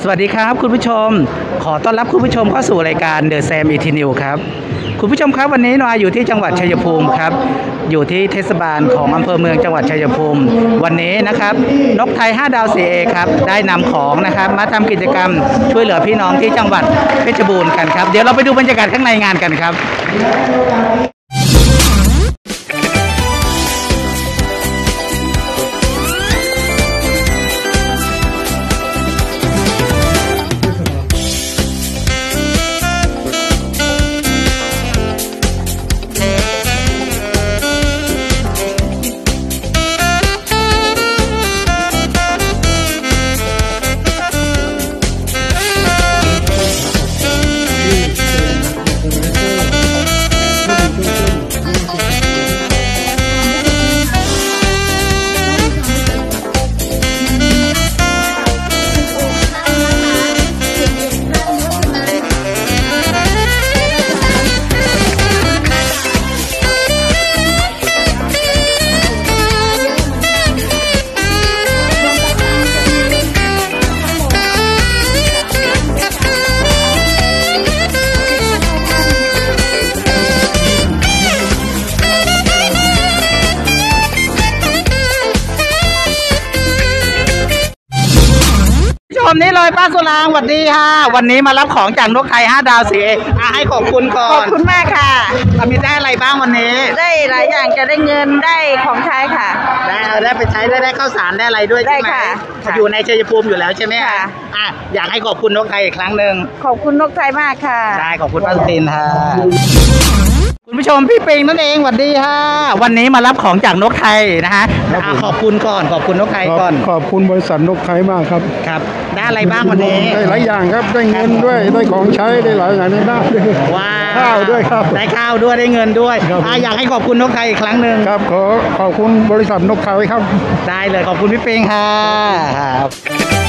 วัสดีครับคุณผู้ชมขอต้อนรับคุณผู้ชมเข้าสู่รายการเดอะแซมอีทีนิวครับคุณผู้ชมครับวันนี้นอยอยู่ที่จังหวัดชัยภูมิครับอยู่ที่เทศบาลของอำเภอเมืองจังหวัดชัยภูมิวันนี้นะครับนกไทย5 ดาว 4A ครับได้นำของนะครับมาทำกิจกรรมช่วยเหลือพี่น้องที่จังหวัดเพชรบูรณ์กันครับเดี๋ยวเราไปดูบรรยากาศข้างในงานกันครับวันนี้เลยป้าสุรางสวัสดีค่ะวันนี้มารับของจากนกไทย5 ดาว 4A ให้ขอบคุณก่อนขอบคุณมากค่ะมีได้อะไรบ้างวันนี้ได้หลายอย่างจะได้เงินได้ของใช้ค่ะได้ไปใช้ได้ข้าวสารได้อะไรด้วยใช่ไหมอยู่ในชัยภูมิอยู่แล้วใช่ไหมค่ะอยากให้ขอบคุณนกไทยอีกครั้งหนึ่งขอบคุณนกไทยมากค่ะได้ขอบคุณป้าสุรินทร์ค่ะคุณผู้ชมพี่ปิงนั่นเองสวัสดีค่ะวันนี้มารับของจากนกไทยนะฮะขอบคุณก่อนขอบคุณนกไทยก่อนขอบคุณบริษัทนกไทยมากครับครับได้อะไรบ้างวันนี้ได้หลายอย่างครับได้เงินด้วยได้ของใช้ได้หลายอย่างได้ข้าวด้วยครับได้ข้าวด้วยได้เงินด้วยอยากให้ขอบคุณนกไทยอีกครั้งหนึ่งครับขอบคุณบริษัทนกไทยครับได้เลยขอบคุณพี่ปิงค่ะ